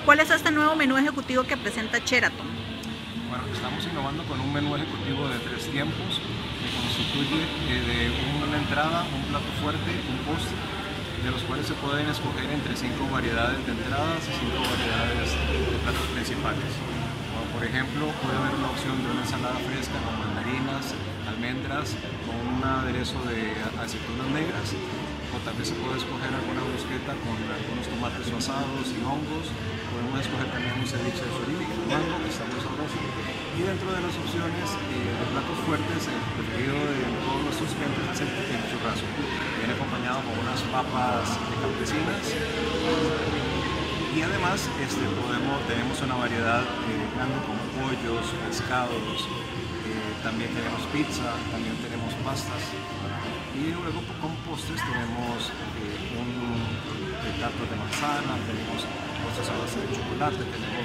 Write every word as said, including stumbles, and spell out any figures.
¿Cuál es este nuevo menú ejecutivo que presenta Sheraton? Bueno, estamos innovando con un menú ejecutivo de tres tiempos que constituye eh, de una entrada, un plato fuerte, un postre, de los cuales se pueden escoger entre cinco variedades de entradas y cinco variedades de platos principales. Como por ejemplo, puede haber una opción de una ensalada fresca con mandarinas, almendras, con un aderezo de aceitunas negras, o también se puede escoger alguna brusqueta con algunos tomates asados y hongos. Podemos escoger también un ceviche de surimi con mango, que está muy sabroso. Y dentro de las opciones eh, de platos fuertes, el preferido de todos nuestros clientes es el, el churrasco. Viene acompañado con unas papas campesinas. Y además este, podemos, tenemos una variedad eh, grande como pollos, pescados, eh, también tenemos pizza, también tenemos pastas. Y luego con postres tenemos eh, un eh, tartas de manzana, tenemos postres a base de chocolate, tenemos